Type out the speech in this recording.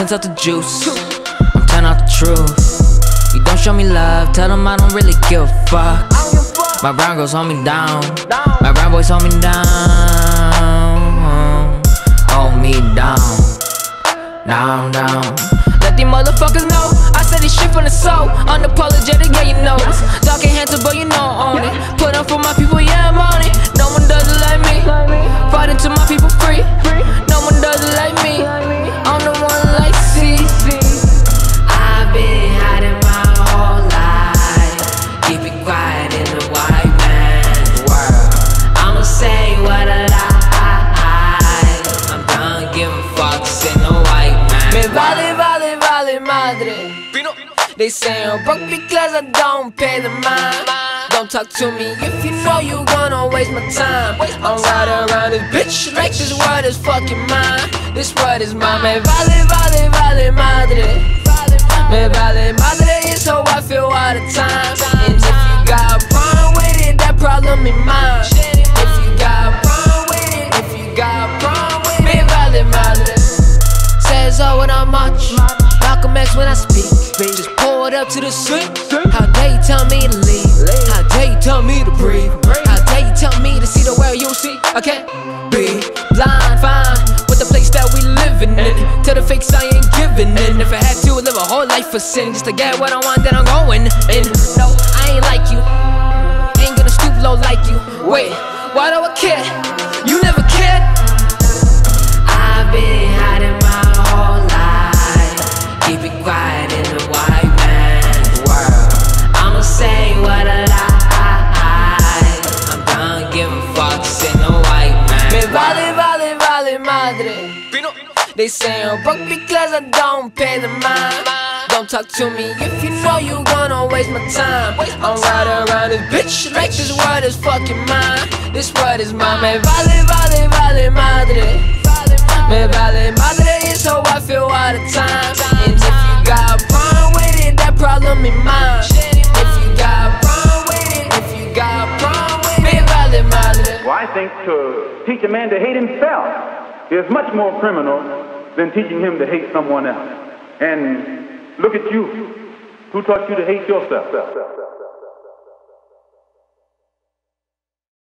turns out the juice. I'm turning out the truth. You don't show me love, tell them I don't really give a fuck. My brown girls hold me down, my brown boys hold me down. Hold me down, down. Let these motherfuckers know I said this shit from the soul. Unapologetic, yeah, you know this. Dark and handsome, but you know I own it. Put up for my people, yeah, I'm on it. No one does it like me. Fighting to my people free. No one does it like me. I'm the one like C. I've been hiding my whole life. Keep it quiet in the white man's world. I'ma say what I like. I'm done giving fucks in the white man. Me vale madre. They say I'm broke because I don't pay the mind. Don't talk to me if you know you gonna waste my time. I'm riding around this bitch like this world is fucking mine. This world is mine. Me vale madre. Me vale madre is how I feel all the time. And if you got a problem with it, that problem is mine. If you got a problem with it, if you got a problem with it, me vale madre. Says oh when I'm much. Malcolm X when I speak. Just pour it up to the sink. How dare you tell me to leave? How dare you tell me to breathe? How dare you tell me to see the world you see? I can't be blind, fine with the place that we living in. To the fakes I ain't giving in. If I had to live a whole life for sin just to get what I want, then I'm going in. No, I ain't like you. Ain't gonna stoop low like you. Wait, why do I care? You never cared. I've been hiding my whole life. Keep it quiet in the white man's world. I'ma say what I like. I'm done giving fucks in the white man. Me vale madre. They say I'm broke because I don't pay the mind. Don't talk to me if you know you gonna waste my time. I'm riding around this bitch like this world is fucking mine. This world is mine. Me vale madre. Me vale madre is how I feel all the time. And if you got a problem with it, that problem is mine. If you got a problem with it, if you got a problem with it, me vale madre. Well, I think to teach a man to hate himself is much more criminal than teaching him to hate someone else. And look at you. Who taught you to hate yourself?